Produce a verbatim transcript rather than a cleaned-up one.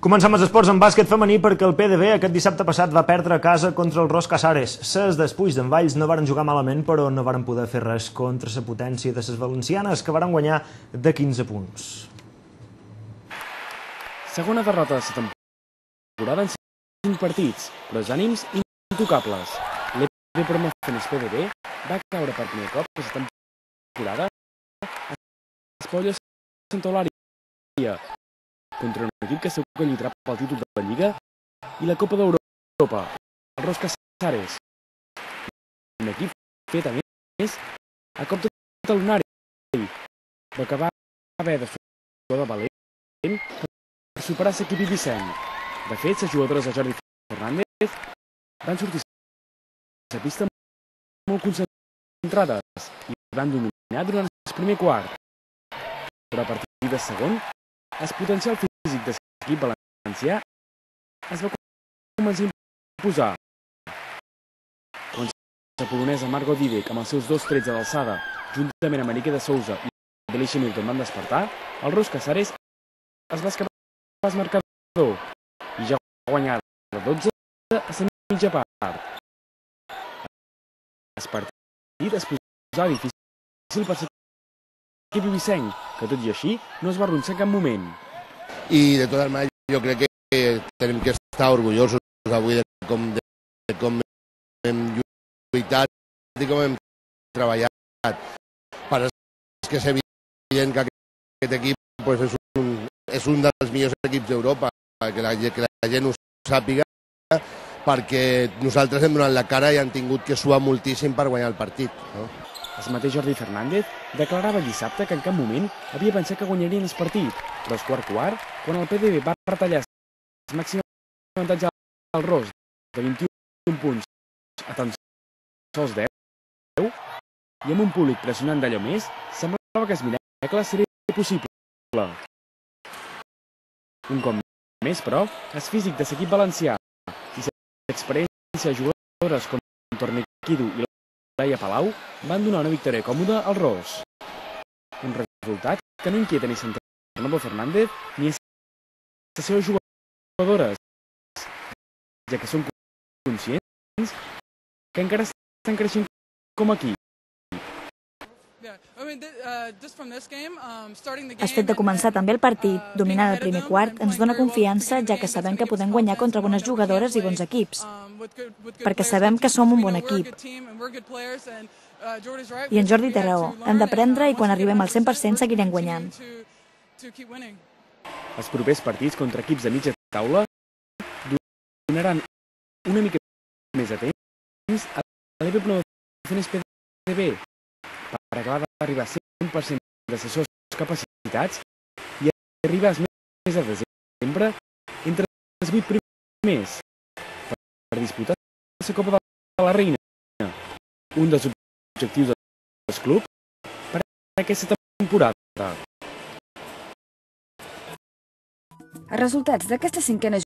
Comencem els esports en bàsquet femení perquè el P D B aquest dissabte passat va perdre a casa contra el Ros Casares. Ses dels Puigdenvalls no varen jugar malament, però no varen poder fer res contra la potència de les valencianes, que varen guanyar de quinze punts. Segona derrota de la temporada en cinc partits, però els ànims intocables. L'E P Promociones P D B va caure per primer cop aquesta temporada a Espolles Santa Eulària contra un equip que segur que lluitarà pel títol de la Lliga i la Copa d'Europa, el Ros Casares. Un equip fet, a més, a cop de talonari, però que va haver de fer de valent per superar l'equip ibicenc. De fet, les jugadores de Jordi Fernández van sortir a la pista molt concentrades i van dominar durant el primer quart. Però a partir del segon, el potencial físic de l'equip valencià es va començar a imposar. Quan la polonesa Margot Didac, amb els seus dos trets a l'alçada, juntament amb Marique de Sousa i Alicia Milton van despertar, el Ros Casares es va escapar al marcador i ja guanyar de dotze a la mitja part. El partit es posava difícil per l'equip ibicenc, que tot i així no es va arronsar en cap moment. I de totes maneres jo crec que tenim que estar orgullosos avui de com, de com hem lluitat i com hem treballat. Per que és evident que aquest equip pues, és, un, és un dels millors equips d'Europa, que, la, que la gent ho sàpiga, perquè nosaltres hem donat la cara i han tingut que suar moltíssim per guanyar el partit. No? El mateix Jordi Fernández declarava dissabte que en cap moment havia pensat que guanyarien el partit, però el quart quart, quan el P D B va retallar el màxim avantatge al Ros de vint-i-un punts a tan sols deu, i amb un públic pressionant d'allò més, semblava que el miracle seria possible. Un cop més, però, el físic de l'equip valencià i l'experiència de jugadores com Torniquido i Laia Palau van donar una victòria còmoda al Ros. Un resultat que no inquieta ni Sant Renova Fernández ni a les seves jugadores, ja que són conscients que encara estan creixent com a equip. El fet de començar també el partit, dominant el primer quart, ens dona confiança, ja que sabem que podem guanyar contra bones jugadores i bons equips, perquè sabem que som un bon equip. I en Jordi té raó, hem d'aprendre i quan arribem al cent per cent seguirem guanyant. Els propers partits contra equips de mitja taula donaran una mica més de temps a l'E P Promociones P D B per acabar d'arribar al cent per cent de les seves capacitats i arribar al mes de desembre entre els vuit primers per disputar la Copa de la Reina, un dels objectius del club per a aquesta temporada. Els resultats d'aquesta cinquena